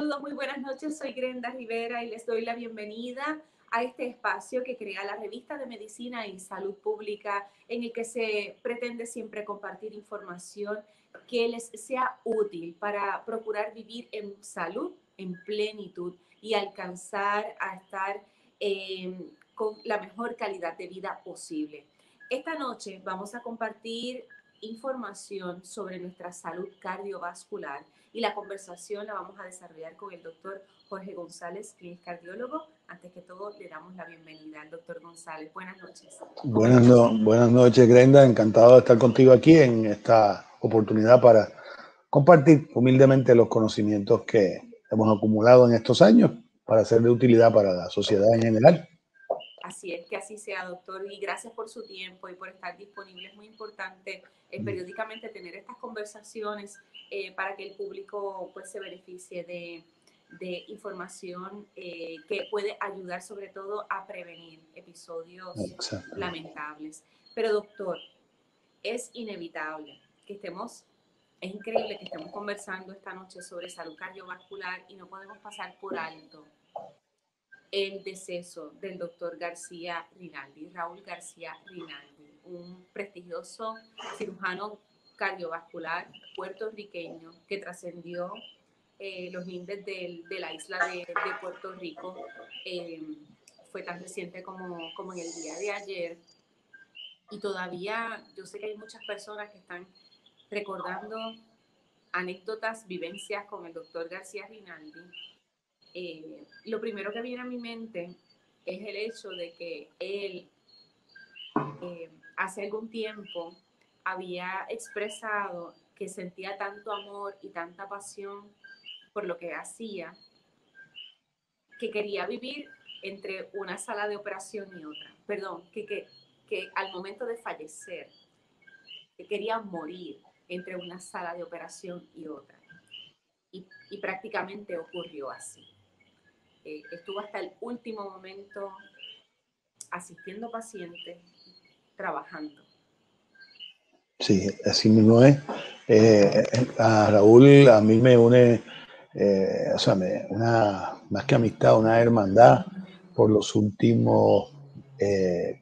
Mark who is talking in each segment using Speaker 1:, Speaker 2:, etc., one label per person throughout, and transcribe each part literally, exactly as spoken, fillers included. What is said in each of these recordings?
Speaker 1: Saludos, muy buenas noches. Soy Grenda Rivera y les doy la bienvenida a este espacio que crea la Revista de Medicina y Salud Pública, en el que se pretende siempre compartir información que les sea útil para procurar vivir en salud, en plenitud y alcanzar a estar eh, con la mejor calidad de vida posible. Esta noche vamos a compartir información sobre nuestra salud cardiovascular y la conversación la vamos a desarrollar con el doctor Jorge González, que es cardiólogo. Antes que todo, le damos la bienvenida al doctor González. Buenas noches.
Speaker 2: Buenas, no, buenas noches, Grenda. Encantado de estar contigo aquí en esta oportunidad para compartir humildemente los conocimientos que hemos acumulado en estos años para ser de utilidad para la sociedad en general.
Speaker 1: Así es, que así sea, doctor, y gracias por su tiempo y por estar disponible. Es muy importante eh, periódicamente tener estas conversaciones eh, para que el público pues se beneficie de, de información eh, que puede ayudar sobre todo a prevenir episodios Exacto. lamentables. Pero doctor, es inevitable que estemos, es increíble que estemos conversando esta noche sobre salud cardiovascular y no podemos pasar por alto el deceso del doctor García Rinaldi, Raúl García Rinaldi, un prestigioso cirujano cardiovascular puertorriqueño que trascendió eh, los lindes de, de la isla de, de Puerto Rico. Eh, fue tan reciente como, como en el día de ayer. Y todavía yo sé que hay muchas personas que están recordando anécdotas, vivencias con el doctor García Rinaldi. Eh, lo primero que viene a mi mente es el hecho de que él eh, hace algún tiempo había expresado que sentía tanto amor y tanta pasión por lo que hacía, que quería vivir entre una sala de operación y otra. Perdón, que, que, que al momento de fallecer, que quería morir entre una sala de operación y otra. Y, y prácticamente ocurrió así. Eh, estuvo hasta el último momento asistiendo pacientes, trabajando.
Speaker 2: Sí, así mismo es. Eh, a Raúl, a mí me une, eh, o sea, me, una, más que amistad, una hermandad por los últimos eh,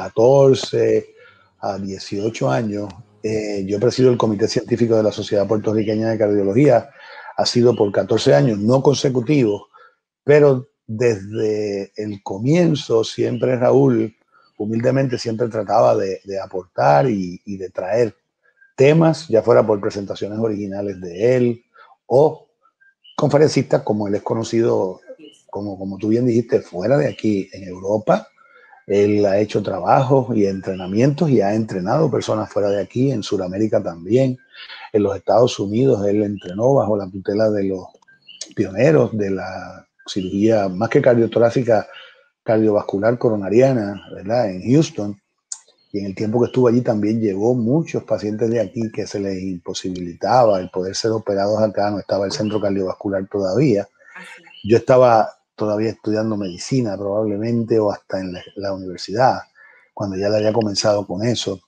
Speaker 2: catorce a dieciocho años. Eh, yo presido el Comité Científico de la Sociedad Puertorriqueña de Cardiología. Ha sido por catorce años, no consecutivos, pero desde el comienzo siempre Raúl, humildemente, siempre trataba de, de aportar y, y de traer temas, ya fuera por presentaciones originales de él o conferencistas como él es conocido, como, como tú bien dijiste, fuera de aquí, en Europa. Él ha hecho trabajos y entrenamientos y ha entrenado personas fuera de aquí, en Sudamérica también. En los Estados Unidos él entrenó bajo la tutela de los pioneros de la cirugía más que cardiotorácica, cardiovascular coronariana, ¿verdad? En Houston. Y en el tiempo que estuvo allí también llevó muchos pacientes de aquí que se les imposibilitaba el poder ser operados acá. No estaba el centro cardiovascular todavía. Yo estaba todavía estudiando medicina probablemente o hasta en la, la universidad, cuando ya le había comenzado con eso.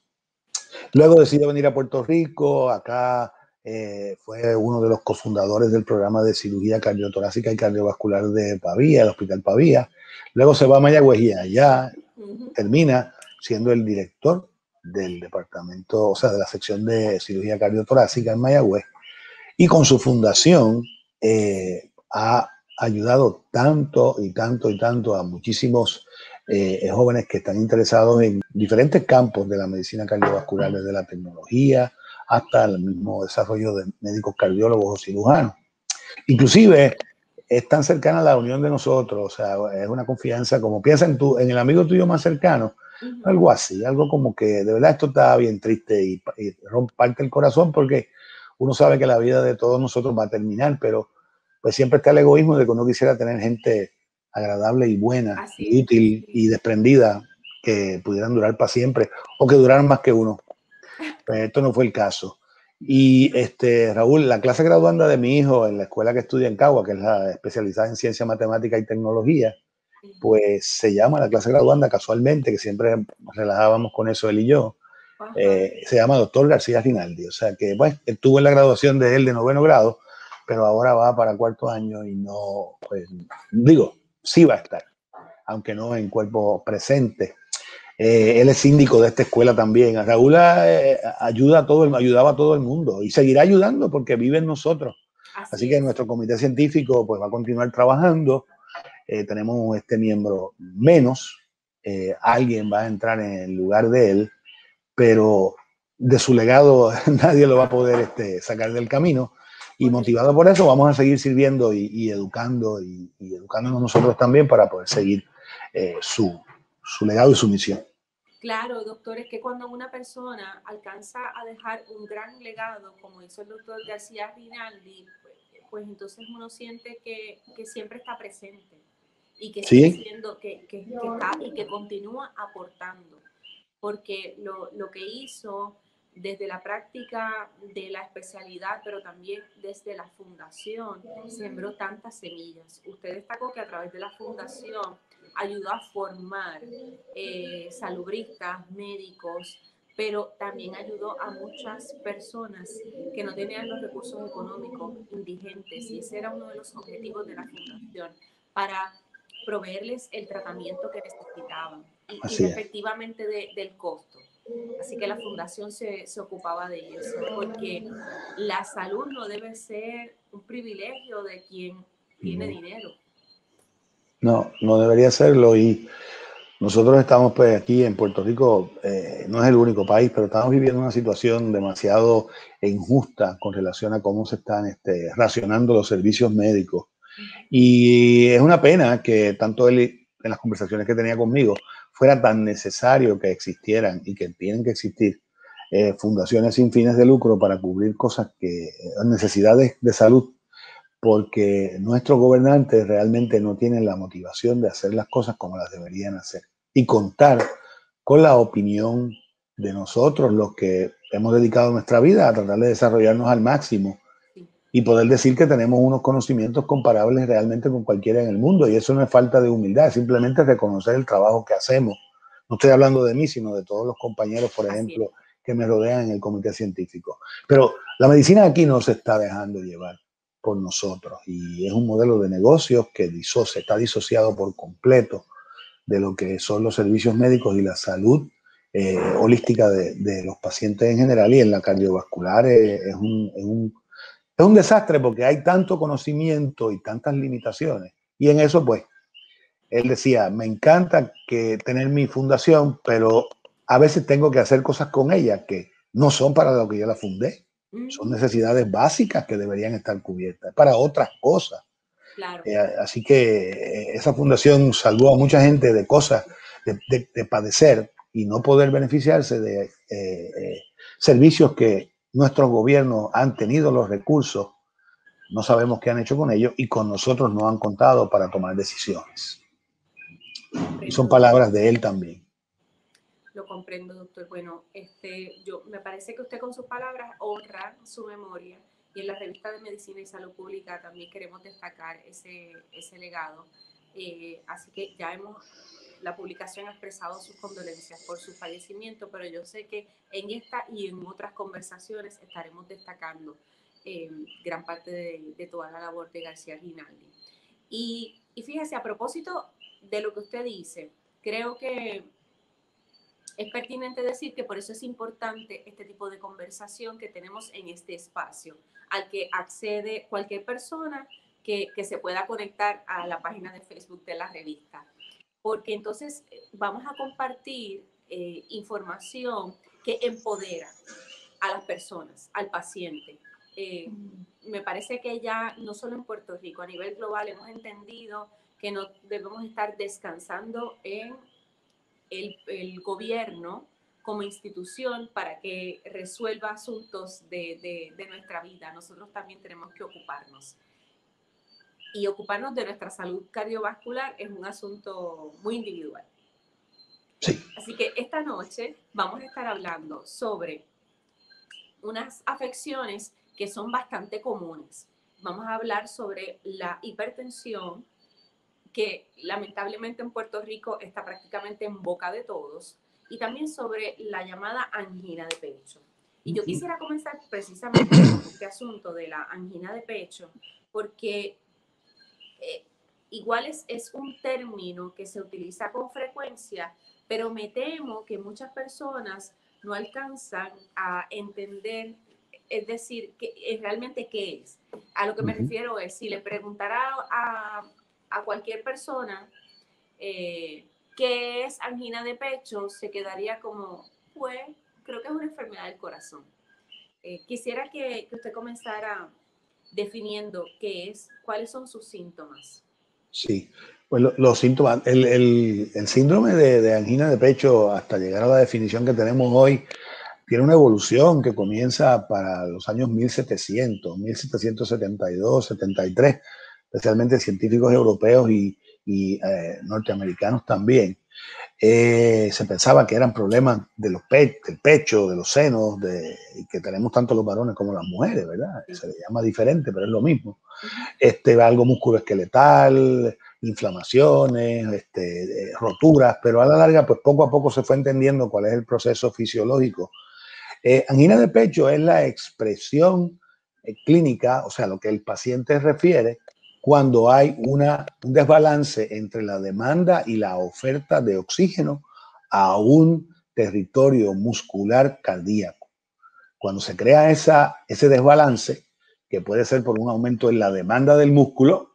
Speaker 2: Luego decidió venir a Puerto Rico. Acá eh, fue uno de los cofundadores del programa de cirugía cardiotorácica y cardiovascular de Pavía, el Hospital Pavía. Luego se va a Mayagüez y allá uh-huh. termina siendo el director del departamento, o sea, de la sección de cirugía cardiotorácica en Mayagüez. Y con su fundación eh, ha ayudado tanto y tanto y tanto a muchísimos eh, jóvenes que están interesados en diferentes campos de la medicina cardiovascular, desde la tecnología hasta el mismo desarrollo de médicos cardiólogos o cirujanos. Inclusive es tan cercana a la unión de nosotros, o sea, es una confianza, como piensa en, tu, en el amigo tuyo más cercano, uh-huh. algo así, algo como que de verdad esto está bien triste y, y rompe parte el corazón, porque uno sabe que la vida de todos nosotros va a terminar, pero pues siempre está el egoísmo de que uno quisiera tener gente agradable y buena, así y útil es. Y desprendida, que pudieran durar para siempre o que duraran más que uno. Pues esto no fue el caso. Y este, Raúl, la clase graduanda de mi hijo en la escuela que estudia en Cagua, que es la especializada en ciencia, matemática y tecnología, pues se llama la clase graduanda casualmente, que siempre relajábamos con eso él y yo, eh, se llama doctor García Rinaldi. O sea que, pues, estuvo en la graduación de él de noveno grado, pero ahora va para cuarto año y no, pues, digo, sí va a estar, aunque no en cuerpo presente. Eh, él es síndico de esta escuela también. Raúl eh, ayuda a todo el, ayudaba a todo el mundo y seguirá ayudando porque vive en nosotros. Así, Así que es. Nuestro comité científico pues, va a continuar trabajando. Eh, tenemos este miembro menos. Eh, alguien va a entrar en el lugar de él, pero de su legado nadie lo va a poder este, sacar del camino. Y motivado por eso vamos a seguir sirviendo y, y educando y, y educándonos nosotros también para poder seguir eh, su, su legado y su misión.
Speaker 1: Claro, doctor, es que cuando una persona alcanza a dejar un gran legado, como hizo el doctor García Rinaldi, pues, pues entonces uno siente que, que siempre está presente y que sigue
Speaker 2: ¿Sí?
Speaker 1: siendo, que, que, que está y que continúa aportando, porque lo, lo que hizo desde la práctica de la especialidad, pero también desde la fundación, sembró tantas semillas. Usted destacó que a través de la fundación ayudó a formar eh, salubristas, médicos, pero también ayudó a muchas personas que no tenían los recursos económicos, indigentes, y ese era uno de los objetivos de la fundación, para proveerles el tratamiento que necesitaban y, y respectivamente de, del costo. Así que la fundación se, se ocupaba de eso, porque la salud no debe ser un privilegio de quien tiene
Speaker 2: no.
Speaker 1: dinero.
Speaker 2: No, no debería serlo. Y nosotros estamos pues aquí en Puerto Rico, eh, no es el único país, pero estamos viviendo una situación demasiado injusta con relación a cómo se están este, racionando los servicios médicos. Uh-huh. Y es una pena que tanto él en las conversaciones que tenía conmigo fuera tan necesario que existieran y que tienen que existir eh, fundaciones sin fines de lucro para cubrir cosas que, necesidades de salud, porque nuestros gobernantes realmente no tienen la motivación de hacer las cosas como las deberían hacer y contar con la opinión de nosotros, los que hemos dedicado nuestra vida a tratar de desarrollarnos al máximo y poder decir que tenemos unos conocimientos comparables realmente con cualquiera en el mundo. Y eso no es falta de humildad, es simplemente reconocer el trabajo que hacemos. No estoy hablando de mí, sino de todos los compañeros, por ejemplo, que me rodean en el comité científico. Pero la medicina aquí no se está dejando llevar por nosotros y es un modelo de negocios que disocia, está disociado por completo de lo que son los servicios médicos y la salud eh, holística de, de los pacientes en general, y en la cardiovascular eh, es, un, es, un, es un desastre porque hay tanto conocimiento y tantas limitaciones. Y en eso pues él decía, me encanta que tener mi fundación, pero a veces tengo que hacer cosas con ella que no son para lo que yo la fundé. Son necesidades básicas que deberían estar cubiertas para otras cosas.
Speaker 1: Claro.
Speaker 2: Eh, así que eh, esa fundación salvó a mucha gente de cosas, de, de, de padecer y no poder beneficiarse de eh, eh, servicios que nuestros gobiernos han tenido los recursos, no sabemos qué han hecho con ellos y con nosotros no han contado para tomar decisiones. Y son palabras de él también.
Speaker 1: Lo comprendo, doctor. Bueno, este, yo me parece que usted con sus palabras honra su memoria, y en la revista de Medicina y Salud Pública también queremos destacar ese, ese legado. Eh, así que ya hemos, la publicación ha expresado sus condolencias por su fallecimiento, pero yo sé que en esta y en otras conversaciones estaremos destacando eh, gran parte de, de toda la labor de García Rinaldi. Y, y fíjese, a propósito de lo que usted dice, creo que es pertinente decir que por eso es importante este tipo de conversación que tenemos en este espacio, al que accede cualquier persona que, que se pueda conectar a la página de Facebook de la revista. Porque entonces vamos a compartir eh, información que empodera a las personas, al paciente. Eh, me parece que ya no solo en Puerto Rico, a nivel global hemos entendido que no debemos estar descansando en El, el gobierno como institución para que resuelva asuntos de, de, de nuestra vida. Nosotros también tenemos que ocuparnos. Y ocuparnos de nuestra salud cardiovascular es un asunto muy individual.
Speaker 2: Sí.
Speaker 1: Así que esta noche vamos a estar hablando sobre unas afecciones que son bastante comunes. Vamos a hablar sobre la hipertensión, que lamentablemente en Puerto Rico está prácticamente en boca de todos, y también sobre la llamada angina de pecho. Y yo quisiera comenzar precisamente con este asunto de la angina de pecho, porque eh, igual es, es un término que se utiliza con frecuencia, pero me temo que muchas personas no alcanzan a entender, es decir, que, es realmente qué es. A lo que me
Speaker 2: Uh-huh.
Speaker 1: refiero es, si le preguntara a, a cualquier persona eh, qué es angina de pecho, se quedaría como, pues, creo que es una enfermedad del corazón. Eh, quisiera que, que usted comenzara definiendo qué es, cuáles son sus síntomas.
Speaker 2: Sí, pues lo- los síntomas, el, el- el síndrome de, de angina de pecho, hasta llegar a la definición que tenemos hoy, tiene una evolución que comienza para los años mil setecientos, mil setecientos setenta y dos, setenta y tres, especialmente científicos europeos y, y eh, norteamericanos también. Eh, se pensaba que eran problemas de los pe del pecho, de los senos, de, que tenemos tanto los varones como las mujeres, ¿verdad?
Speaker 1: Sí.
Speaker 2: Se le llama diferente, pero es lo mismo.
Speaker 1: Uh-huh.
Speaker 2: Este, algo musculoesqueletal, inflamaciones, este, eh, roturas, pero a la larga, pues poco a poco se fue entendiendo cuál es el proceso fisiológico. Eh, angina de pecho es la expresión eh, clínica, o sea, lo que el paciente refiere cuando hay una, un desbalance entre la demanda y la oferta de oxígeno a un territorio muscular cardíaco. Cuando se crea esa, ese desbalance, que puede ser por un aumento en la demanda del músculo,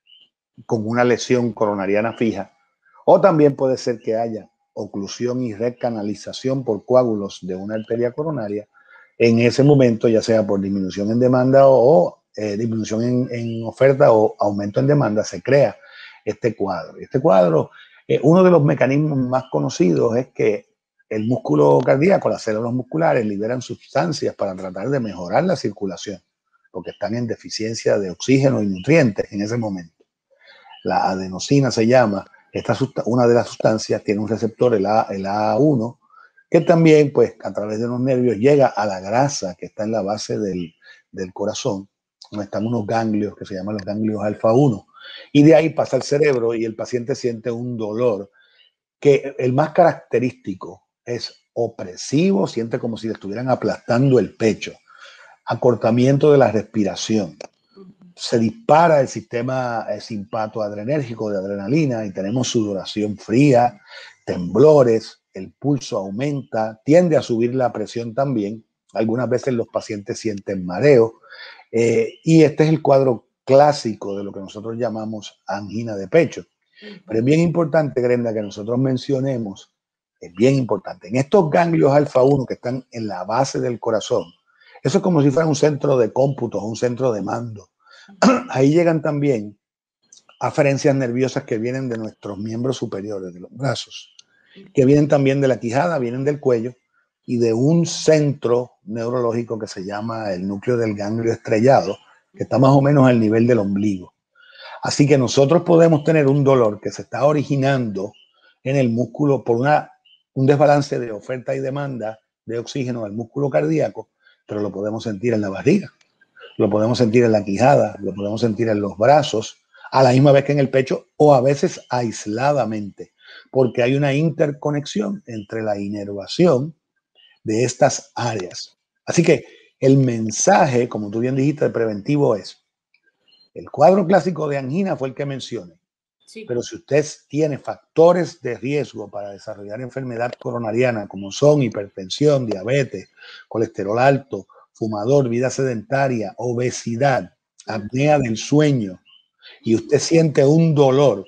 Speaker 2: con una lesión coronariana fija, o también puede ser que haya oclusión y recanalización por coágulos de una arteria coronaria, en ese momento, ya sea por disminución en demanda o eh, disminución en, en oferta o aumento en demanda, se crea este cuadro. Este cuadro, eh, uno de los mecanismos más conocidos es que el músculo cardíaco, las células musculares liberan sustancias para tratar de mejorar la circulación, porque están en deficiencia de oxígeno y nutrientes en ese momento. La adenosina se llama, esta una de las sustancias tiene un receptor, el, A, el A uno, que también, pues, a través de los nervios llega a la grasa que está en la base del, del corazón, donde están unos ganglios que se llaman los ganglios alfa uno, y de ahí pasa al cerebro y el paciente siente un dolor que el más característico es opresivo, siente como si le estuvieran aplastando el pecho, acortamiento de la respiración. Se dispara el sistema simpatoadrenérgico de adrenalina y tenemos sudoración fría, temblores, el pulso aumenta, tiende a subir la presión también. Algunas veces los pacientes sienten mareo eh, y este es el cuadro clásico de lo que nosotros llamamos angina de pecho. Pero es bien importante, Grenda, que nosotros mencionemos, es bien importante, en estos ganglios alfa uno que están en la base del corazón, eso es como si fuera un centro de cómputos, un centro de mando. Ahí llegan también aferencias nerviosas que vienen de nuestros miembros superiores, de los brazos, que vienen también de la quijada, vienen del cuello y de un centro neurológico que se llama el núcleo del ganglio estrellado, que está más o menos al nivel del ombligo. Así que nosotros podemos tener un dolor que se está originando en el músculo por una, un desbalance de oferta y demanda de oxígeno al músculo cardíaco, pero lo podemos sentir en la barriga, lo podemos sentir en la quijada, lo podemos sentir en los brazos, a la misma vez que en el pecho o a veces aisladamente, porque hay una interconexión entre la inervación de estas áreas. Así que el mensaje, como tú bien dijiste, el preventivo es, el cuadro clásico de angina fue el que mencioné, sí. Pero si usted tiene factores de riesgo para desarrollar enfermedad coronariana, como son hipertensión, diabetes, colesterol alto, fumador, vida sedentaria, obesidad, apnea del sueño, y usted siente un dolor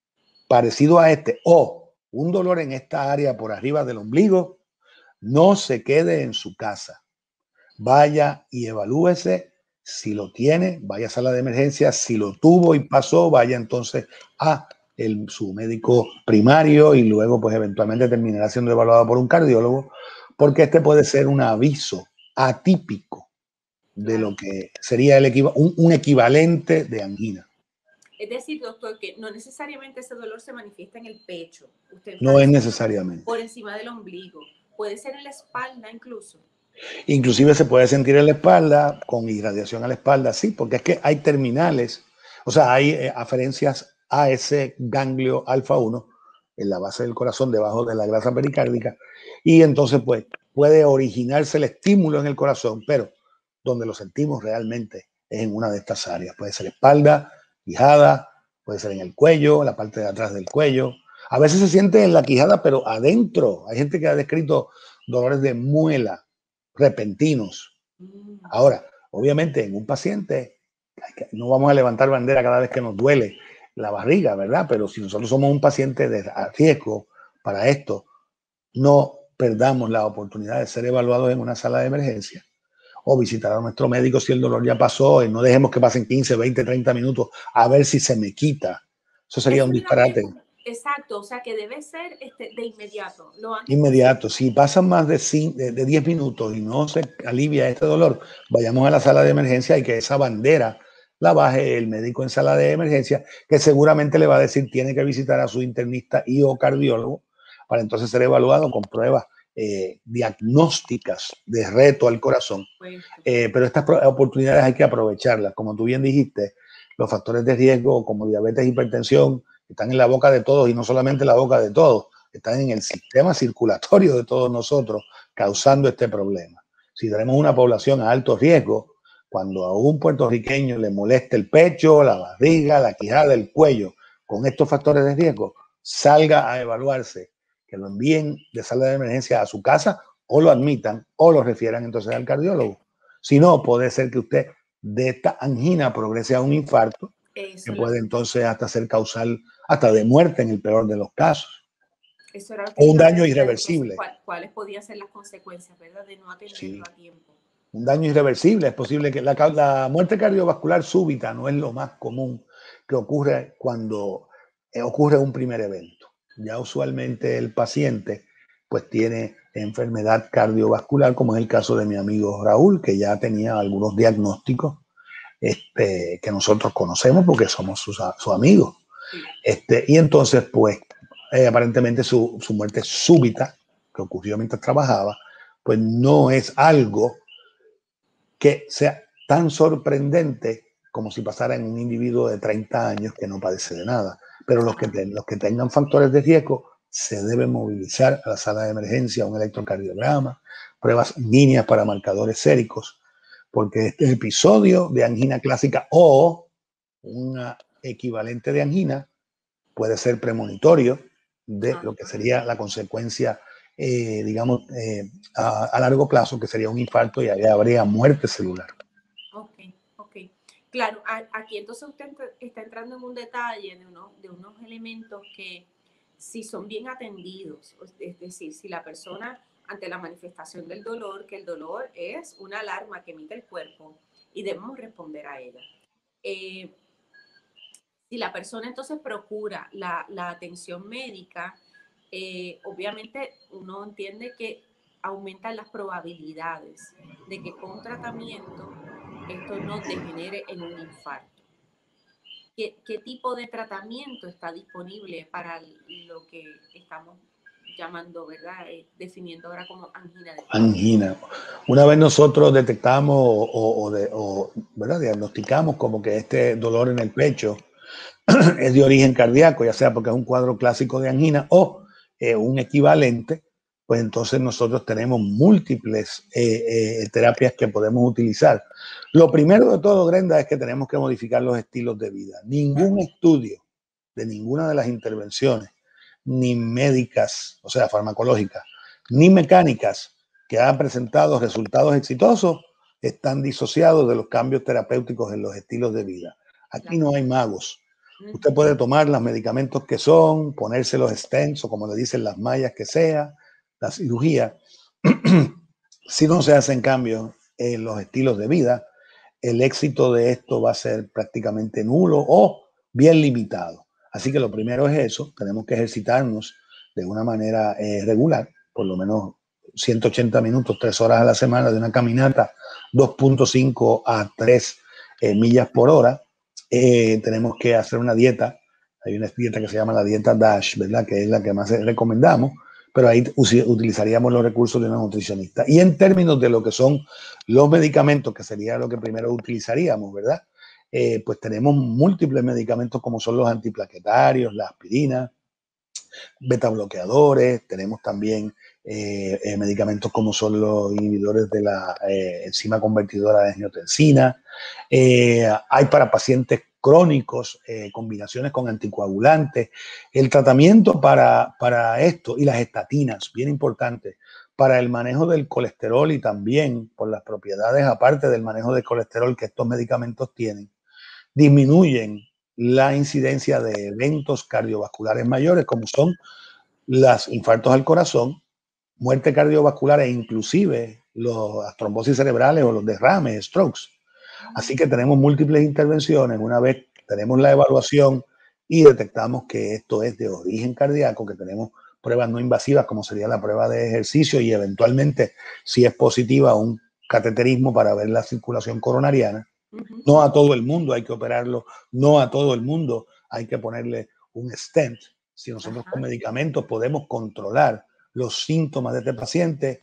Speaker 2: parecido a este o un dolor en esta área por arriba del ombligo, no se quede en su casa. Vaya y evalúese. Si lo tiene, vaya a sala de emergencia. Si lo tuvo y pasó, vaya entonces a el, su médico primario y luego pues eventualmente terminará siendo evaluado por un cardiólogo, porque este puede ser un aviso atípico de lo que sería el equiv un, un equivalente de angina.
Speaker 1: Es decir, doctor, que no necesariamente ese dolor se manifiesta en el pecho. Usted
Speaker 2: no es necesariamente.
Speaker 1: Por encima del ombligo. Puede ser en la espalda incluso.
Speaker 2: Inclusive se puede sentir en la espalda, con irradiación a la espalda, sí, porque es que hay terminales, o sea, hay eh, aferencias a ese ganglio alfa uno en la base del corazón, debajo de la grasa pericárdica, y entonces pues puede originarse el estímulo en el corazón, pero donde lo sentimos realmente es en una de estas áreas. Puede ser espalda, quijada, puede ser en el cuello, la parte de atrás del cuello. A veces se siente en la quijada, pero adentro. Hay gente que ha descrito dolores de muela repentinos. Ahora, obviamente, en un paciente no vamos a levantar bandera cada vez que nos duele la barriga, ¿verdad? Pero si nosotros somos un paciente de riesgo para esto, no perdamos la oportunidad de ser evaluados en una sala de emergencia o visitar a nuestro médico si el dolor ya pasó y no dejemos que pasen quince, veinte, treinta minutos a ver si se me quita. Eso sería
Speaker 1: Eso
Speaker 2: un
Speaker 1: es
Speaker 2: disparate.
Speaker 1: que, exacto, o sea que debe ser este, de inmediato. Lo antes
Speaker 2: Inmediato. Si pasan más de, cinco, de, de diez minutos y no se alivia este dolor, vayamos a la sala de emergencia y que esa bandera la baje el médico en sala de emergencia, que seguramente le va a decir tiene que visitar a su internista y o cardiólogo para entonces ser evaluado con pruebas eh, diagnósticas de reto al corazón. Eh, pero estas oportunidades hay que aprovecharlas. Como tú bien dijiste, los factores de riesgo como diabetes e hipertensión están en la boca de todos y no solamente en la boca de todos, están en el sistema circulatorio de todos nosotros causando este problema. Si tenemos una población a alto riesgo, cuando a un puertorriqueño le moleste el pecho, la barriga, la quijada, el cuello, con estos factores de riesgo, salga a evaluarse, que lo envíen de sala de emergencia a su casa o lo admitan o lo refieran entonces al cardiólogo. Si no, puede ser que usted de esta angina progrese a un infarto, Eso que puede entonces hasta ser causal hasta de muerte en el peor de los casos.
Speaker 1: Eso era
Speaker 2: o un daño irreversible.
Speaker 1: Entonces, ¿cuáles podían ser las consecuencias, verdad, de no atenderlo sí. a tiempo?
Speaker 2: Un daño irreversible. Es posible que la, la muerte cardiovascular súbita no es lo más común que ocurre cuando eh, ocurre un primer evento. Ya usualmente el paciente pues tiene enfermedad cardiovascular, como es el caso de mi amigo Raúl, que ya tenía algunos diagnósticos este, que nosotros conocemos porque somos sus su amigos. Sí. Este, y entonces pues Eh, aparentemente su, su muerte súbita, que ocurrió mientras trabajaba, pues no es algo que sea tan sorprendente como si pasara en un individuo de treinta años que no padece de nada. Pero los que, los que tengan factores de riesgo se deben movilizar a la sala de emergencia, un electrocardiograma, pruebas sanguíneas para marcadores séricos, porque este episodio de angina clásica o un equivalente de angina puede ser premonitorio de lo que sería la consecuencia, eh, digamos, eh, a, a largo plazo, que sería un infarto y ahí habría muerte celular.
Speaker 1: Ok, ok. Claro, a, aquí entonces usted está entrando en un detalle de, uno, de unos elementos que si son bien atendidos, es decir, si la persona ante la manifestación del dolor, que el dolor es una alarma que emite el cuerpo y debemos responder a ella. Eh, Si la persona entonces procura la, la atención médica, eh, obviamente uno entiende que aumentan las probabilidades de que con tratamiento esto no degenere en un infarto. ¿Qué, qué tipo de tratamiento está disponible para lo que estamos llamando, ¿verdad? Eh, definiendo ahora como angina de
Speaker 2: angina. Una vez nosotros detectamos o, o, o, de, o ¿verdad? diagnosticamos como que este dolor en el pecho es de origen cardíaco, ya sea porque es un cuadro clásico de angina o eh, un equivalente, pues entonces nosotros tenemos múltiples eh, eh, terapias que podemos utilizar. Lo primero de todo, Grenda, es que tenemos que modificar los estilos de vida. Ningún estudio de ninguna de las intervenciones, ni médicas, o sea, farmacológicas, ni mecánicas que han presentado resultados exitosos, están disociados de los cambios terapéuticos en los estilos de vida. Aquí no hay magos. Usted puede tomar los medicamentos que son, ponerse los stents o como le dicen las mallas que sea, la cirugía. Si no se hacen cambios en los estilos de vida, el éxito de esto va a ser prácticamente nulo o bien limitado. Así que lo primero es eso, tenemos que ejercitarnos de una manera eh, regular, por lo menos ciento ochenta minutos, tres horas a la semana de una caminata, dos punto cinco a tres eh, millas por hora. Eh, tenemos que hacer una dieta, hay una dieta que se llama la dieta DASH, ¿verdad? Que es la que más recomendamos, pero ahí utilizaríamos los recursos de una nutricionista. Y en términos de lo que son los medicamentos, que sería lo que primero utilizaríamos, ¿verdad? Eh, pues tenemos múltiples medicamentos como son los antiplaquetarios, la aspirina, beta bloqueadores, tenemos también eh, eh, medicamentos como son los inhibidores de la eh, enzima convertidora de angiotensina. Eh, hay para pacientes crónicos eh, combinaciones con anticoagulantes. El tratamiento para, para esto y las estatinas, bien importante, para el manejo del colesterol y también por las propiedades aparte del manejo del colesterol que estos medicamentos tienen, disminuyen la incidencia de eventos cardiovasculares mayores como son los infartos al corazón, muerte cardiovascular e inclusive los, las trombosis cerebrales o los derrames, strokes. Así que tenemos múltiples intervenciones. Una vez tenemos la evaluación y detectamos que esto es de origen cardíaco, que tenemos pruebas no invasivas como sería la prueba de ejercicio y eventualmente, si es positiva, un cateterismo para ver la circulación coronariana. Uh-huh. No a todo el mundo hay que operarlo, no a todo el mundo hay que ponerle un stent. Si nosotros uh-huh. con medicamentos podemos controlar los síntomas de este paciente,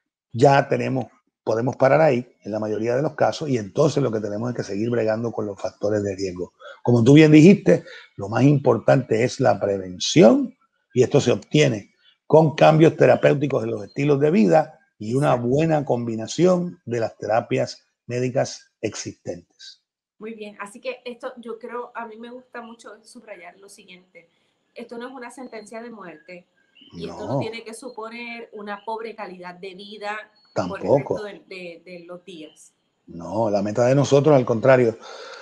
Speaker 2: ya tenemos, podemos parar ahí en la mayoría de los casos y entonces lo que tenemos es que seguir bregando con los factores de riesgo. Como tú bien dijiste, lo más importante es la prevención y esto se obtiene con cambios terapéuticos en los estilos de vida y una buena combinación de las terapias médicas existentes.
Speaker 1: Muy bien, así que esto yo creo, a mí me gusta mucho subrayar lo siguiente, esto no es una sentencia de muerte y no. Esto no tiene que suponer una pobre calidad de vida
Speaker 2: tampoco
Speaker 1: por el resto de, de, de los días.
Speaker 2: No, la meta de nosotros, al contrario,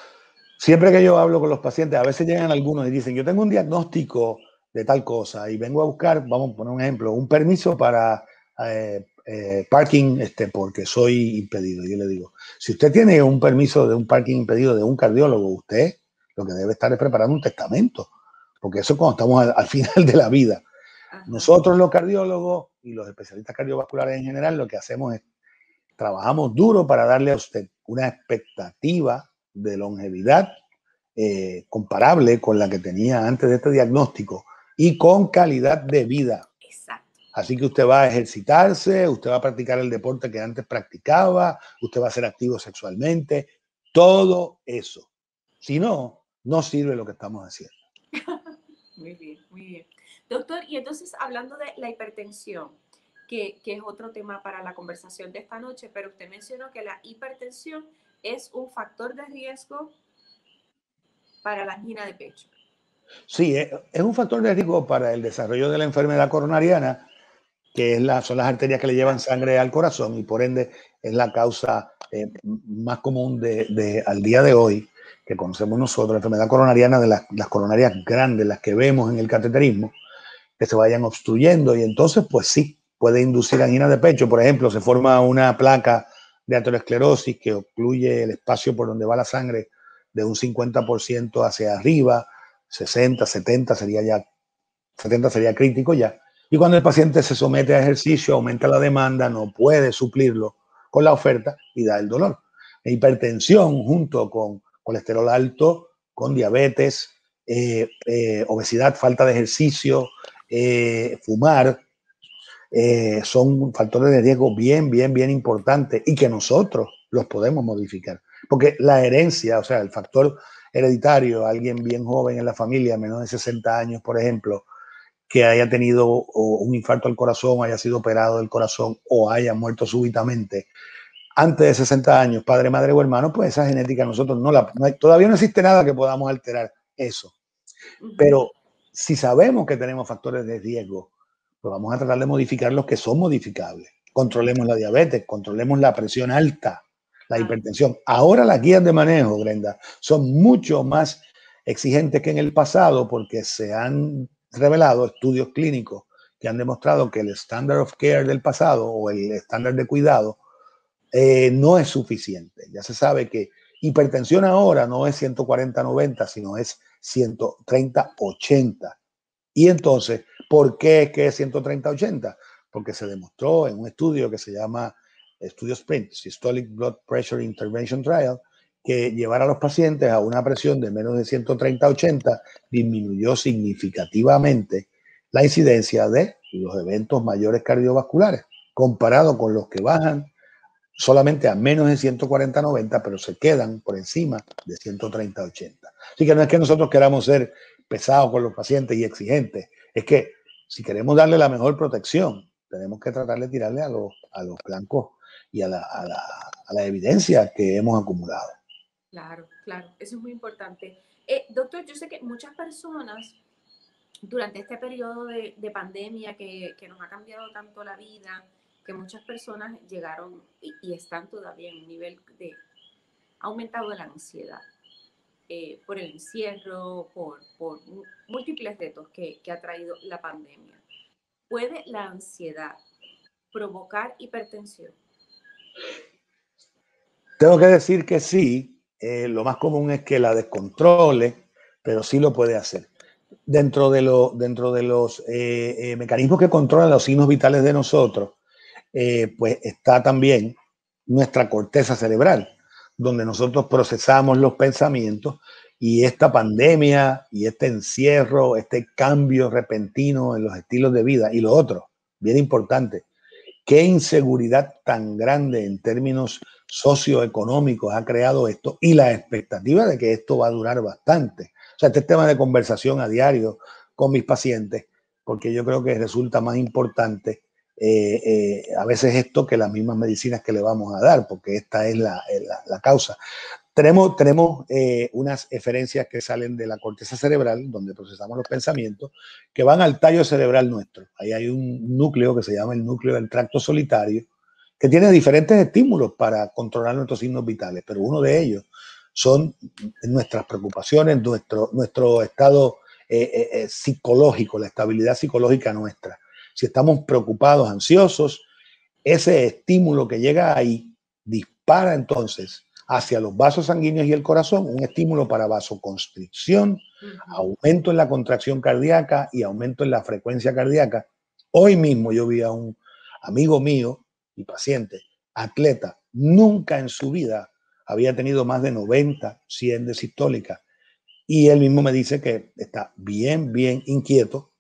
Speaker 2: siempre que yo hablo con los pacientes, a veces llegan algunos y dicen, yo tengo un diagnóstico de tal cosa y vengo a buscar, vamos a poner un ejemplo, un permiso para eh, eh, parking este, porque soy impedido. Y yo le digo, si usted tiene un permiso de un parking impedido de un cardiólogo, usted lo que debe estar es preparando un testamento, porque eso es cuando estamos al, al final de la vida. Ajá. Nosotros los cardiólogos y los especialistas cardiovasculares en general lo que hacemos es trabajamos duro para darle a usted una expectativa de longevidad eh, comparable con la que tenía antes de este diagnóstico y con calidad de vida.
Speaker 1: Exacto.
Speaker 2: Así que usted va a ejercitarse, usted va a practicar el deporte que antes practicaba, usted va a ser activo sexualmente, todo eso. Si no, no sirve lo que estamos haciendo.
Speaker 1: Muy bien, muy bien. Doctor, y entonces hablando de la hipertensión, Que, que es otro tema para la conversación de esta noche, pero usted mencionó que la hipertensión es un factor de riesgo para la angina de pecho.
Speaker 2: Sí, es, es un factor de riesgo para el desarrollo de la enfermedad coronariana, que es la, son las arterias que le llevan sangre al corazón y por ende es la causa eh, más común de, de, al día de hoy que conocemos nosotros, la enfermedad coronariana de las, las coronarias grandes, las que vemos en el cateterismo, que se vayan obstruyendo y entonces pues sí, puede inducir angina de pecho. Por ejemplo, se forma una placa de aterosclerosis que obstruye el espacio por donde va la sangre de un cincuenta por ciento hacia arriba, sesenta, setenta sería ya, setenta sería crítico ya. Y cuando el paciente se somete a ejercicio, aumenta la demanda, no puede suplirlo con la oferta y da el dolor. La hipertensión junto con colesterol alto, con diabetes, eh, eh, obesidad, falta de ejercicio, eh, fumar, Eh, son factores de riesgo bien, bien, bien importantes y que nosotros los podemos modificar. Porque la herencia, o sea, el factor hereditario, alguien bien joven en la familia, menos de sesenta años, por ejemplo, que haya tenido un infarto al corazón, haya sido operado del corazón o haya muerto súbitamente antes de sesenta años, padre, madre o hermano, pues esa genética nosotros no la... No hay, todavía no existe nada que podamos alterar eso. Pero si sabemos que tenemos factores de riesgo, pues vamos a tratar de modificar los que son modificables. Controlemos la diabetes, controlemos la presión alta, la hipertensión. Ahora las guías de manejo, Brenda, son mucho más exigentes que en el pasado porque se han revelado estudios clínicos que han demostrado que el standard of care del pasado o el estándar de cuidado eh, no es suficiente. Ya se sabe que hipertensión ahora no es ciento cuarenta noventa, sino es ciento treinta ochenta. Y entonces, ¿por qué es que es ciento treinta ochenta? Porque se demostró en un estudio que se llama Estudio SPRINT, Systolic Blood Pressure Intervention Trial, que llevar a los pacientes a una presión de menos de ciento treinta ochenta disminuyó significativamente la incidencia de los eventos mayores cardiovasculares, comparado con los que bajan solamente a menos de ciento cuarenta noventa, pero se quedan por encima de ciento treinta ochenta. Así que no es que nosotros queramos ser pesados con los pacientes y exigentes, es que si queremos darle la mejor protección tenemos que tratar de tirarle a los, a los blancos y a la, a, la, a la evidencia que hemos acumulado.
Speaker 1: Claro, claro, eso es muy importante. Eh, doctor, yo sé que muchas personas durante este periodo de, de pandemia que, que nos ha cambiado tanto la vida, que muchas personas llegaron y, y están todavía en un nivel de ha aumentado la ansiedad eh, por el encierro, por, por múltiples retos que, que ha traído la pandemia. ¿Puede la ansiedad provocar hipertensión?
Speaker 2: Tengo que decir que sí. Eh, lo más común es que la descontrole, pero sí lo puede hacer. Dentro de, lo, dentro de los eh, eh, mecanismos que controlan los signos vitales de nosotros, eh, pues está también nuestra corteza cerebral, donde nosotros procesamos los pensamientos, y esta pandemia y este encierro, este cambio repentino en los estilos de vida y lo otro, bien importante, qué inseguridad tan grande en términos socioeconómicos ha creado esto y la expectativa de que esto va a durar bastante. O sea, este es tema de conversación a diario con mis pacientes, porque yo creo que resulta más importante eh, eh, a veces esto que las mismas medicinas que le vamos a dar, porque esta es la, la, la causa. Tenemos, tenemos eh, unas eferencias que salen de la corteza cerebral, donde procesamos los pensamientos, que van al tallo cerebral nuestro. Ahí hay un núcleo que se llama el núcleo del tracto solitario, que tiene diferentes estímulos para controlar nuestros signos vitales, pero uno de ellos son nuestras preocupaciones, nuestro, nuestro estado eh, eh, psicológico, la estabilidad psicológica nuestra. Si estamos preocupados, ansiosos, ese estímulo que llega ahí dispara entonces hacia los vasos sanguíneos y el corazón un estímulo para vasoconstricción, uh-huh. aumento en la contracción cardíaca y aumento en la frecuencia cardíaca. Hoy mismo yo vi a un amigo mío y paciente, atleta, nunca en su vida había tenido más de noventa, cien de sistólica, y él mismo me dice que está bien, bien inquieto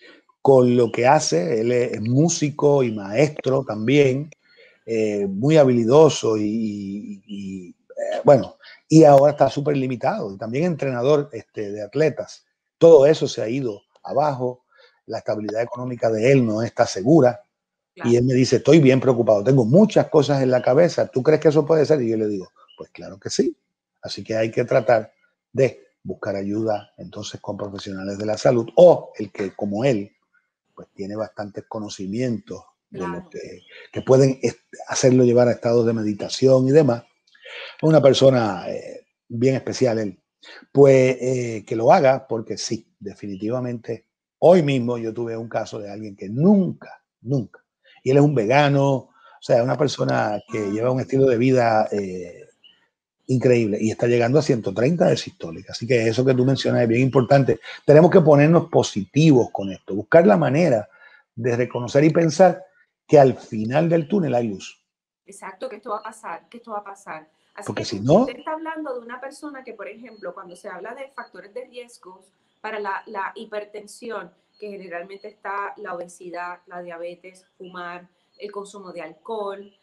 Speaker 2: con lo que hace. Él es músico y maestro también, eh, muy habilidoso y, y, y eh, bueno, y ahora está súper limitado. Y también entrenador este, de atletas. Todo eso se ha ido abajo, la estabilidad económica de él no está segura. Claro. Y él me dice, estoy bien preocupado, tengo muchas cosas en la cabeza, ¿tú crees que eso puede ser? Y yo le digo, pues claro que sí. Así que hay que tratar de buscar ayuda entonces con profesionales de la salud, o el que como él pues tiene bastantes conocimientos de claro. lo que, que pueden hacerlo llevar a estados de meditación y demás. Una persona eh, bien especial él. Pues eh, que lo haga, porque sí, definitivamente. Hoy mismo yo tuve un caso de alguien que nunca, nunca, y él es un vegano, o sea, una persona que lleva un estilo de vida eh, increíble y está llegando a ciento treinta de sistólica. Así que eso que tú mencionas es bien importante. Tenemos que ponernos positivos con esto, buscar la manera de reconocer y pensar que al final del túnel hay luz.
Speaker 1: Exacto, que esto va a pasar, que esto va a pasar. Así
Speaker 2: Porque
Speaker 1: que
Speaker 2: si no,
Speaker 1: usted está hablando de una persona que, por ejemplo, cuando se habla de factores de riesgos para la, la hipertensión, que generalmente está la obesidad, la diabetes, fumar, el consumo de alcohol,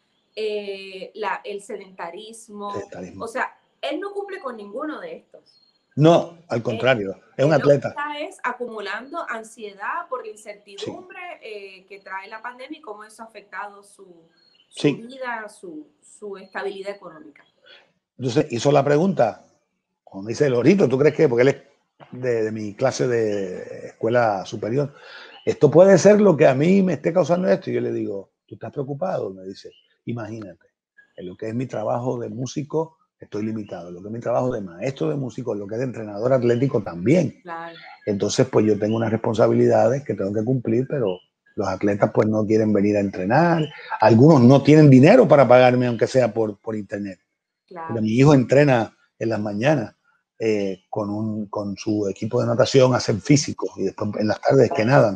Speaker 1: eh, la, el sedentarismo. sedentarismo. O sea, él no cumple con ninguno de estos.
Speaker 2: No, al contrario, él, es un
Speaker 1: él
Speaker 2: atleta.
Speaker 1: Lo que está es acumulando ansiedad por la incertidumbre sí. eh, que trae la pandemia y cómo eso ha afectado su, su sí. vida, su, su estabilidad económica.
Speaker 2: Entonces hizo la pregunta, como me dice Lorito, ¿tú crees que? Porque él es de, de mi clase de escuela superior. Esto puede ser lo que a mí me esté causando esto. Y yo le digo, ¿tú estás preocupado? Me dice, imagínate, en lo que es mi trabajo de músico estoy limitado, en lo que es mi trabajo de maestro de músico, en lo que es de entrenador atlético también.
Speaker 1: Claro.
Speaker 2: Entonces, pues yo tengo unas responsabilidades que tengo que cumplir, pero los atletas pues no quieren venir a entrenar. Algunos no tienen dinero para pagarme, aunque sea por, por internet. Claro. Porque mi hijo entrena en las mañanas eh, con, un, con su equipo de natación, hacen físico y después en las tardes que nadan.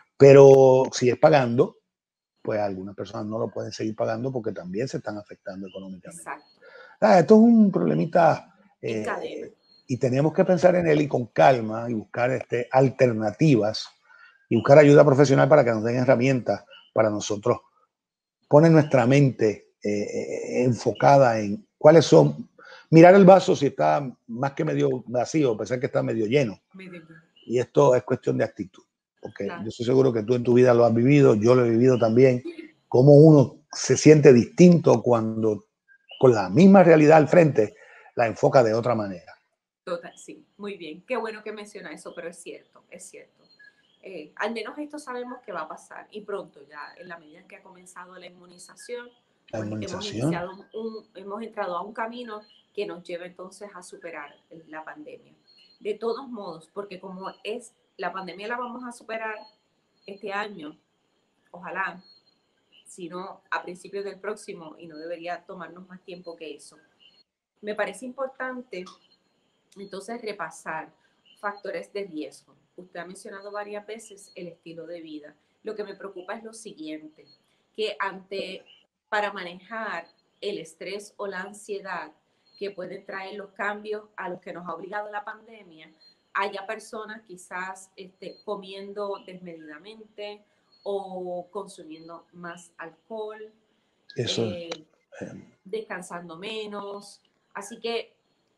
Speaker 2: Pero si es pagando, pues algunas personas no lo pueden seguir pagando porque también se están afectando económicamente.
Speaker 1: Exacto.
Speaker 2: Ah, esto es un problemita eh, y tenemos que pensar en él y con calma y buscar este, alternativas y buscar ayuda profesional para que nos den herramientas para nosotros poner nuestra mente eh, enfocada en cuáles son, mirar el vaso si está más que medio vacío, pensar que está medio lleno.
Speaker 1: Medio.
Speaker 2: Y esto es cuestión de actitud. porque
Speaker 1: Claro.
Speaker 2: yo estoy seguro que tú en tu vida lo has vivido, yo lo he vivido también, cómo uno se siente distinto cuando con la misma realidad al frente la enfoca de otra manera.
Speaker 1: Total, sí, muy bien. Qué bueno que menciona eso, pero es cierto, es cierto. Eh, al menos esto sabemos que va a pasar y pronto ya, en la medida en que ha comenzado la inmunización,
Speaker 2: La
Speaker 1: pues hemos
Speaker 2: inmunización,
Speaker 1: iniciado un, hemos entrado a un camino que nos lleva entonces a superar la pandemia. De todos modos, porque como es, la pandemia la vamos a superar este año, ojalá, sino a principios del próximo, y no debería tomarnos más tiempo que eso. Me parece importante entonces repasar factores de riesgo. Usted ha mencionado varias veces el estilo de vida. Lo que me preocupa es lo siguiente, que ante, para manejar el estrés o la ansiedad que pueden traer los cambios a los que nos ha obligado la pandemia, haya personas quizás este, comiendo desmedidamente o consumiendo más alcohol,
Speaker 2: eso,
Speaker 1: eh,
Speaker 2: eh,
Speaker 1: descansando menos. Así que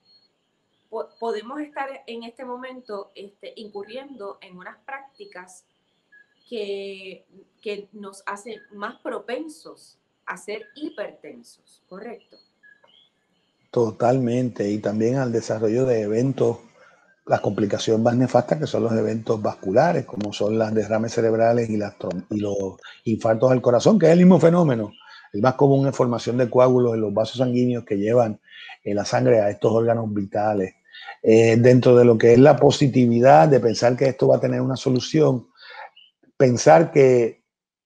Speaker 1: po podemos estar en este momento este, incurriendo en unas prácticas que, que nos hacen más propensos a ser hipertensos, ¿correcto?
Speaker 2: totalmente, y también al desarrollo de eventos, las complicaciones más nefastas que son los eventos vasculares, como son las derrames cerebrales y, las, y los infartos al corazón, que es el mismo fenómeno. El más común es formación de coágulos en los vasos sanguíneos que llevan en la sangre a estos órganos vitales. Eh, dentro de lo que es la positividad de pensar que esto va a tener una solución, pensar que,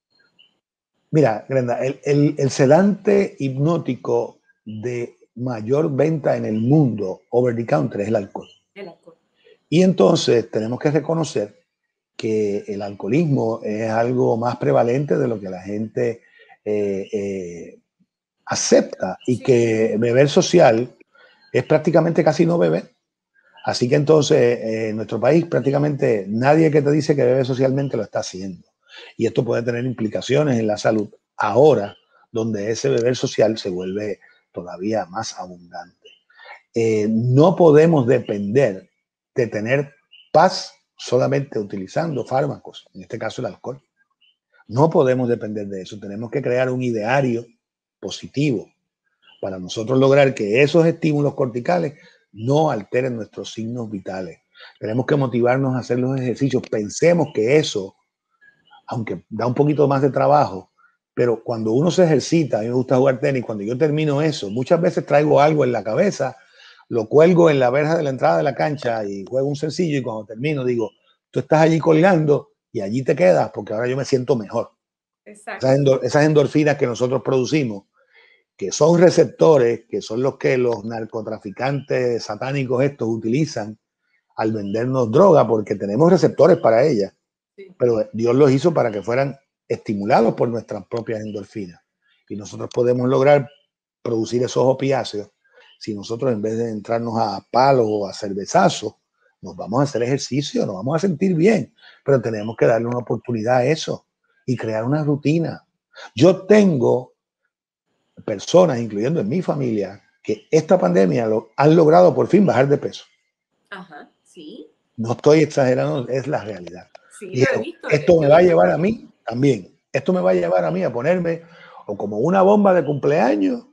Speaker 2: mira, Grenda, el, el, el sedante hipnótico de mayor venta en el mundo, over the counter, es el alcohol.
Speaker 1: El alcohol.
Speaker 2: Y entonces tenemos que reconocer que el alcoholismo es algo más prevalente de lo que la gente eh, eh, acepta y
Speaker 1: Sí.
Speaker 2: que beber social es prácticamente casi no beber. Así que entonces eh, en nuestro país prácticamente nadie que te dice que bebe socialmente lo está haciendo. Y esto puede tener implicaciones en la salud ahora, donde ese beber social se vuelve todavía más abundante. Eh, no podemos depender de tener paz solamente utilizando fármacos, en este caso el alcohol. No podemos depender de eso. Tenemos que crear un ideario positivo para nosotros lograr que esos estímulos corticales no alteren nuestros signos vitales. Tenemos que motivarnos a hacer los ejercicios. Pensemos que eso, aunque da un poquito más de trabajo, pero cuando uno se ejercita, a mí me gusta jugar tenis, cuando yo termino eso, muchas veces traigo algo en la cabeza, lo cuelgo en la verja de la entrada de la cancha y juego un sencillo y cuando termino digo, tú estás allí colgando y allí te quedas porque ahora yo me siento mejor.
Speaker 1: Exacto.
Speaker 2: Esas, endor esas endorfinas que nosotros producimos, que son receptores, que son los que los narcotraficantes satánicos estos utilizan al vendernos droga, porque tenemos receptores para ellas,
Speaker 1: Sí.
Speaker 2: pero Dios los hizo para que fueran estimulados por nuestras propias endorfinas. Y nosotros podemos lograr producir esos opiáceos si nosotros en vez de entrarnos a palos o a cervezazos, nos vamos a hacer ejercicio, nos vamos a sentir bien, pero tenemos que darle una oportunidad a eso y crear una rutina. Yo tengo personas, incluyendo en mi familia, que esta pandemia lo han logrado por fin bajar de peso.
Speaker 1: Ajá, sí.
Speaker 2: No estoy exagerando, es la realidad.
Speaker 1: Sí, lo he
Speaker 2: Dijeron,
Speaker 1: visto.
Speaker 2: esto
Speaker 1: Yo
Speaker 2: me
Speaker 1: lo
Speaker 2: va a
Speaker 1: he
Speaker 2: llevar a
Speaker 1: visto.
Speaker 2: mí también. Esto me va a llevar a mí a ponerme o como una bomba de cumpleaños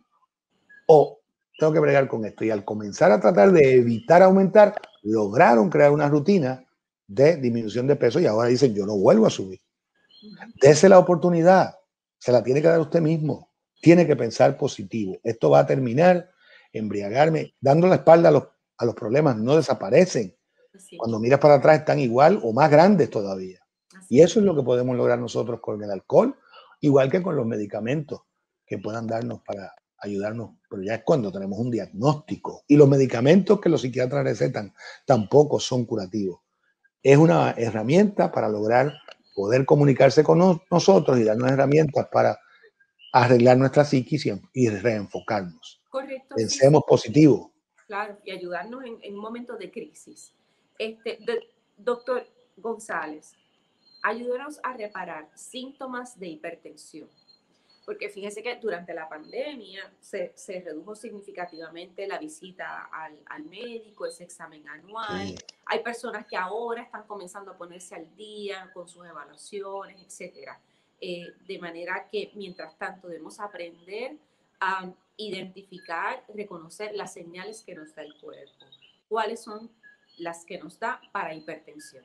Speaker 2: o tengo que bregar con esto. Y al comenzar a tratar de evitar aumentar, lograron crear una rutina de disminución de peso y ahora dicen, yo no vuelvo a subir.
Speaker 1: Uh-huh.
Speaker 2: Dese la oportunidad, se la tiene que dar usted mismo. Tiene que pensar positivo. Esto va a terminar, embriagarme, dando la espalda a los, a los problemas, no desaparecen.
Speaker 1: Así es.
Speaker 2: Cuando miras para atrás están igual o más grandes todavía.
Speaker 1: Así
Speaker 2: Y
Speaker 1: es.
Speaker 2: eso es lo que podemos lograr nosotros con el alcohol, igual que con los medicamentos que puedan darnos para ayudarnos, pero ya es cuando tenemos un diagnóstico. Y los medicamentos que los psiquiatras recetan tampoco son curativos. Es una herramienta para lograr poder comunicarse con no, nosotros y darnos herramientas para arreglar nuestra psiquis y, y reenfocarnos.
Speaker 1: Correcto, sí,
Speaker 2: Pensemos
Speaker 1: sí.
Speaker 2: positivo.
Speaker 1: Claro, y ayudarnos en, en un momento de crisis. Este, de, doctor González, ayúdenos a reparar síntomas de hipertensión. Porque fíjese que durante la pandemia se, se redujo significativamente la visita al, al médico, ese examen anual.
Speaker 2: Sí.
Speaker 1: Hay personas que ahora están comenzando a ponerse al día con sus evaluaciones, etcétera. Eh, de manera que, mientras tanto, debemos aprender a identificar, reconocer las señales que nos da el cuerpo. ¿Cuáles son las que nos da para hipertensión?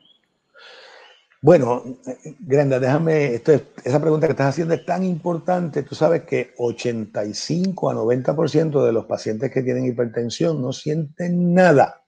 Speaker 2: Bueno, Grenda, déjame, esto es, esa pregunta que estás haciendo es tan importante. Tú sabes que ochenta y cinco a noventa por ciento de los pacientes que tienen hipertensión no sienten nada.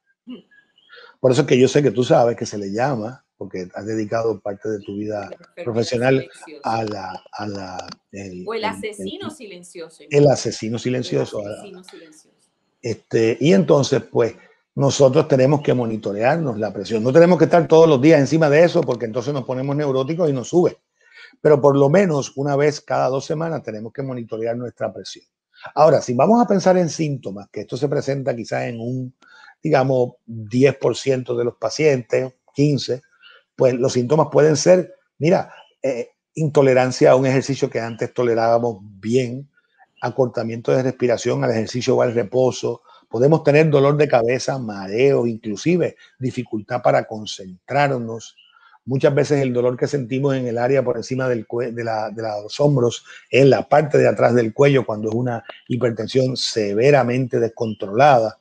Speaker 2: Por eso es que yo sé que tú sabes que se le llama, porque has dedicado parte de tu vida profesional a la... A la
Speaker 1: el, o el asesino el, el, silencioso.
Speaker 2: El asesino silencioso.
Speaker 1: El asesino silencioso.
Speaker 2: Este, y entonces, pues, nosotros tenemos que monitorearnos la presión. No tenemos que estar todos los días encima de eso porque entonces nos ponemos neuróticos y nos sube. Pero por lo menos una vez cada dos semanas tenemos que monitorear nuestra presión. Ahora, si vamos a pensar en síntomas, que esto se presenta quizás en un, digamos, diez por ciento de los pacientes, quince por ciento, pues los síntomas pueden ser, mira, eh, intolerancia a un ejercicio que antes tolerábamos bien, acortamiento de respiración al ejercicio o al reposo. Podemos tener dolor de cabeza, mareo, inclusive dificultad para concentrarnos. Muchas veces el dolor que sentimos en el área por encima del de, la, de los hombros, en la parte de atrás del cuello, cuando es una hipertensión severamente descontrolada.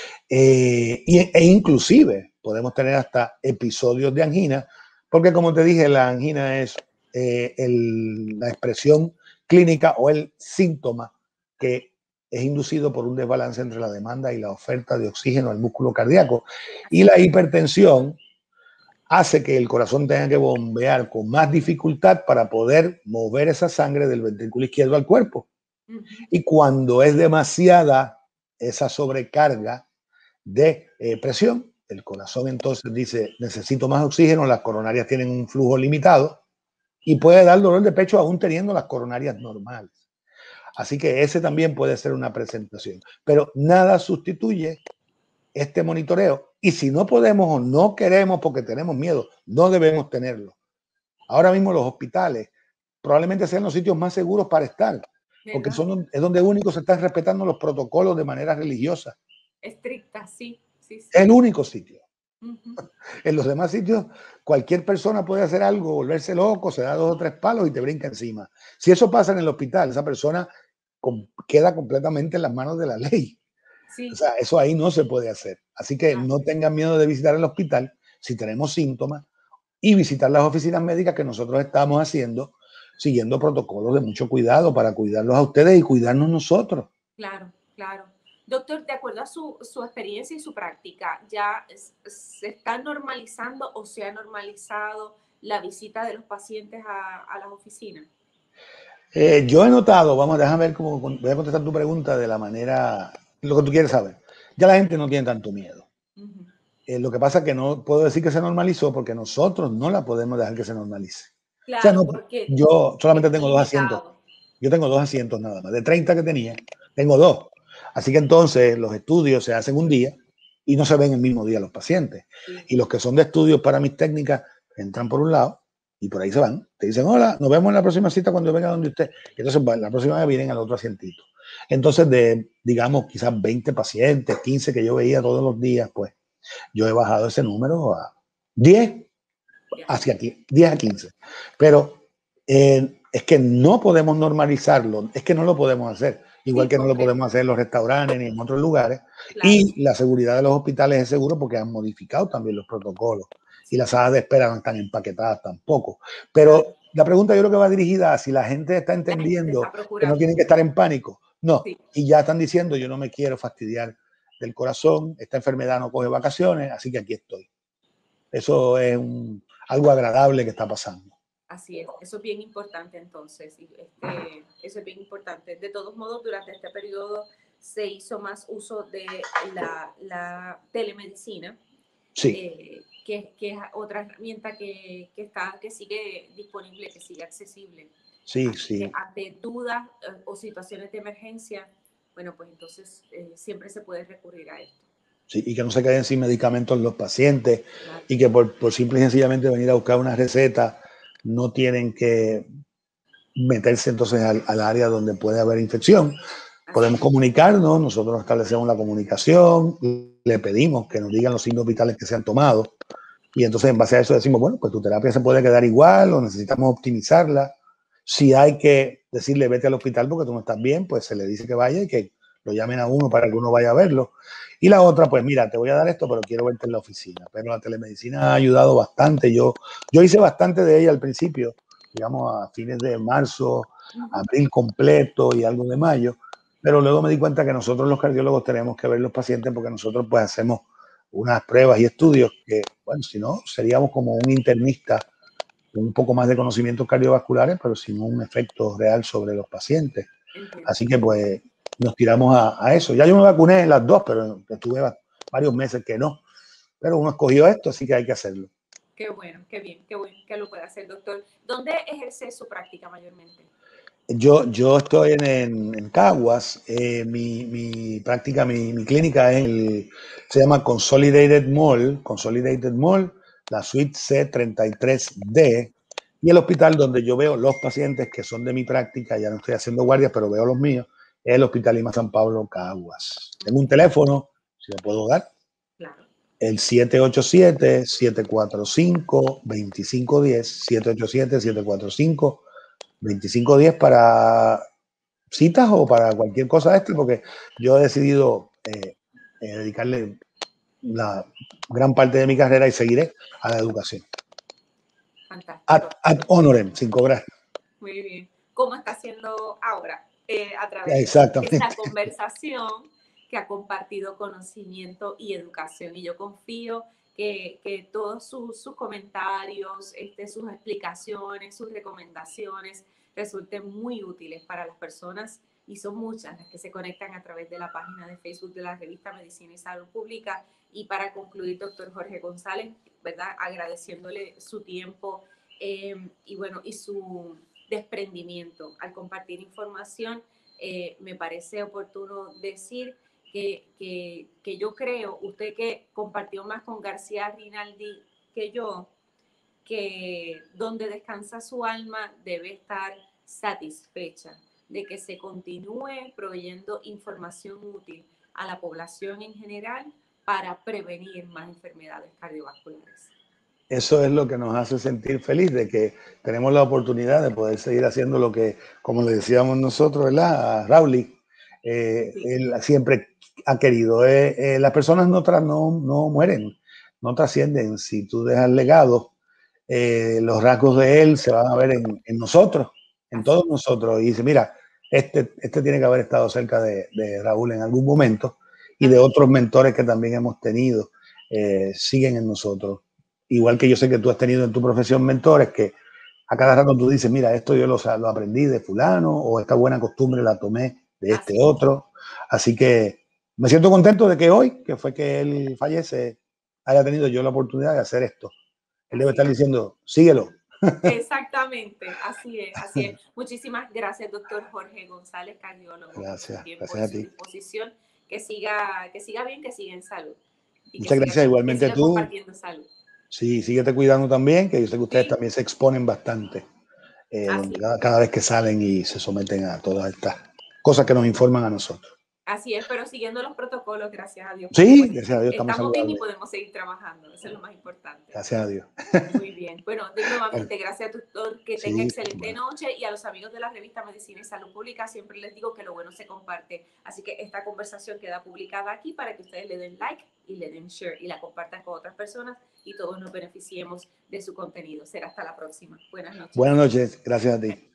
Speaker 2: Eh, y, e inclusive podemos tener hasta episodios de angina, porque como te dije, la angina es eh, el, la expresión clínica o el síntoma que es inducido por un desbalance entre la demanda y la oferta de oxígeno al músculo cardíaco. Y la hipertensión hace que el corazón tenga que bombear con más dificultad para poder mover esa sangre del ventrículo izquierdo al cuerpo. Uh-huh. Y cuando es demasiada esa sobrecarga de eh, presión, el corazón entonces dice, necesito más oxígeno, las coronarias tienen un flujo limitado y puede dar dolor de pecho aún teniendo las coronarias normales. Así que ese también puede ser una presentación. Pero nada sustituye este monitoreo. Y si no podemos o no queremos porque tenemos miedo, no debemos tenerlo. Ahora mismo los hospitales probablemente sean los sitios más seguros para estar, porque son, es donde único se están respetando los protocolos de manera religiosa.
Speaker 1: Estricta, sí. sí, sí.
Speaker 2: El único sitio.
Speaker 1: Uh-huh.
Speaker 2: En los demás sitios, cualquier persona puede hacer algo, volverse loco, se da dos o tres palos y te brinca encima. Si eso pasa en el hospital, esa persona con, queda completamente en las manos de la ley.
Speaker 1: Sí.
Speaker 2: O sea, eso ahí no se puede hacer. Así que no tengan miedo de visitar el hospital si tenemos síntomas y visitar las oficinas médicas que nosotros estamos haciendo, siguiendo protocolos de mucho cuidado para cuidarlos a ustedes y cuidarnos nosotros.
Speaker 1: Claro, claro. Doctor, de acuerdo a su, su experiencia y su práctica, ¿ya se está normalizando o se ha normalizado la visita de los pacientes a, a las oficinas?
Speaker 2: Eh, yo he notado, vamos, déjame ver cómo voy a contestar tu pregunta de la manera, lo que tú quieres saber. Ya la gente no tiene tanto miedo. Uh-huh. eh, lo que pasa es que no puedo decir que se normalizó porque nosotros no la podemos dejar que se normalice.
Speaker 1: Claro,
Speaker 2: o sea, no,
Speaker 1: porque
Speaker 2: yo solamente tengo dos
Speaker 1: limitado.
Speaker 2: asientos. Yo tengo dos asientos nada más. De treinta que tenía, tengo dos. Así que entonces los estudios se hacen un día y no se ven el mismo día los pacientes.
Speaker 1: Sí.
Speaker 2: Y los que son de estudios para mis técnicas entran por un lado y por ahí se van. Te dicen, hola, nos vemos en la próxima cita cuando venga donde usted. Y entonces la próxima vez vienen al otro asientito. Entonces de, digamos, quizás veinte pacientes, quince que yo veía todos los días, pues yo he bajado ese número a diez, hacia aquí, diez a quince. Pero eh, es que no podemos normalizarlo, es que no lo podemos hacer. Igual sí, que no lo podemos hacer en los restaurantes ni en otros lugares. Claro. Y la seguridad de los hospitales es seguro porque han modificado también los protocolos. Y las salas de espera no están empaquetadas tampoco. Pero claro. La pregunta yo creo que va dirigida a si la gente está entendiendo gente está que no tienen que estar en pánico. No. Sí. Y ya están diciendo, yo no me quiero fastidiar del corazón, esta enfermedad no coge vacaciones, así que aquí estoy. Eso es un, algo agradable que está pasando.
Speaker 1: Así es, eso es bien importante entonces, este, eso es bien importante. De todos modos, durante este periodo se hizo más uso de la, la telemedicina,
Speaker 2: sí.
Speaker 1: eh, que, que es otra herramienta que, que, está, que sigue disponible, que sigue accesible.
Speaker 2: Sí,
Speaker 1: Así
Speaker 2: sí.
Speaker 1: que ante dudas eh, o situaciones de emergencia, bueno, pues entonces eh, siempre se puede recurrir a esto.
Speaker 2: Sí, y que no se queden sin medicamentos los pacientes, claro. Y que por, por simple y sencillamente venir a buscar una receta no tienen que meterse entonces al, al área donde puede haber infección. Podemos comunicarnos, nosotros establecemos la comunicación, le pedimos que nos digan los signos vitales que se han tomado y entonces en base a eso decimos, bueno, pues tu terapia se puede quedar igual o necesitamos optimizarla. Si hay que decirle vete al hospital porque tú no estás bien, pues se le dice que vaya y que lo llamen a uno para que uno vaya a verlo. Y la otra, pues mira, te voy a dar esto, pero quiero verte en la oficina. Pero la telemedicina ha ayudado bastante. Yo, yo hice bastante de ella al principio, digamos a fines de marzo, abril completo y algo de mayo. Pero luego me di cuenta que nosotros los cardiólogos tenemos que ver los pacientes porque nosotros pues hacemos unas pruebas y estudios que, bueno, si no, seríamos como un internista con un poco más de conocimientos cardiovasculares, pero sin un efecto real sobre los pacientes. Entiendo. Así que pues nos tiramos a, a eso. Ya yo me vacuné en las dos, pero estuve varios meses que no. Pero uno escogió esto, así que hay que hacerlo.
Speaker 1: Qué bueno, qué bien, qué bueno que lo pueda hacer, doctor. ¿Dónde ejerce su práctica mayormente?
Speaker 2: Yo, yo estoy en, en, en Caguas. Eh, mi, mi práctica, mi, mi clínica es el, se llama Consolidated Mall, Consolidated Mall, la suite C treinta y tres D. Y el hospital donde yo veo los pacientes que son de mi práctica, ya no estoy haciendo guardias, pero veo los míos, es el Hospital Lima San Pablo, Caguas. Tengo un teléfono, si lo puedo dar.
Speaker 1: Claro.
Speaker 2: El siete ocho siete, siete cuatro cinco, dos cinco uno cero, siete ocho siete, siete cuatro cinco, veinticinco diez para citas o para cualquier cosa de esto, porque yo he decidido eh, eh, dedicarle la gran parte de mi carrera y seguiré a la educación.
Speaker 1: Fantástico.
Speaker 2: Ad, ad honorem, sin cobrar.
Speaker 1: Muy bien. ¿Cómo está haciendo ahora? Eh, a través
Speaker 2: Exactamente.
Speaker 1: de esta conversación que ha compartido conocimiento y educación. Y yo confío que, que todos sus, sus comentarios, este, sus explicaciones, sus recomendaciones resulten muy útiles para las personas, y son muchas las que se conectan a través de la página de Facebook de la revista Medicina y Salud Pública. Y para concluir, doctor Jorge González, ¿verdad? Agradeciéndole su tiempo eh, y bueno, y su desprendimiento al compartir información, eh, me parece oportuno decir que, que, que yo creo, usted que compartió más con García Rinaldi que yo, que donde descansa su alma debe estar satisfecha de que se continúe proveyendo información útil a la población en general para prevenir más enfermedades cardiovasculares.
Speaker 2: Eso es lo que nos hace sentir feliz, de que tenemos la oportunidad de poder seguir haciendo lo que, como le decíamos nosotros, ¿verdad? A Rowley, eh, sí. Él siempre ha querido. Eh, eh, las personas no, tra no, no mueren, no trascienden. Si tú dejas legado, eh, los rasgos de él se van a ver en, en nosotros, en todos nosotros. Y dice, mira, este, este tiene que haber estado cerca de, de Raúl en algún momento, y de otros mentores que también hemos tenido, eh, siguen en nosotros. Igual que yo sé que tú has tenido en tu profesión mentores que a cada rato tú dices, mira, esto yo lo, lo aprendí de fulano, o esta buena costumbre la tomé de este Así otro. Así que me siento contento de que hoy, que fue que él fallece, haya tenido yo la oportunidad de hacer esto. Él debe estar diciendo, síguelo.
Speaker 1: Exactamente, así es, así es. Muchísimas gracias, doctor Jorge González, cardiólogo.
Speaker 2: Gracias,
Speaker 1: por
Speaker 2: gracias a ti.
Speaker 1: Disposición. Que siga, que siga bien, que siga en salud.
Speaker 2: Y Muchas gracias, siga, igualmente
Speaker 1: que siga
Speaker 2: tú.
Speaker 1: Compartiendo salud.
Speaker 2: Sí, síguete cuidando también, que yo sé que ustedes sí. también se exponen bastante eh, cada, cada vez que salen y se someten a todas estas cosas que nos informan a nosotros.
Speaker 1: Así es, pero siguiendo los protocolos, gracias a Dios.
Speaker 2: Sí, pues, gracias a Dios
Speaker 1: estamos,
Speaker 2: estamos
Speaker 1: bien y podemos seguir trabajando, eso es lo más importante.
Speaker 2: Gracias a Dios.
Speaker 1: Muy bien. Bueno, de nuevamente, gracias a doctor, que tenga
Speaker 2: sí,
Speaker 1: excelente
Speaker 2: bueno.
Speaker 1: noche, y a los amigos de la revista Medicina y Salud Pública siempre les digo que lo bueno se comparte, así que esta conversación queda publicada aquí para que ustedes le den like y le den share y la compartan con otras personas y todos nos beneficiemos de su contenido. Será hasta la próxima. Buenas noches.
Speaker 2: Buenas noches, gracias a ti.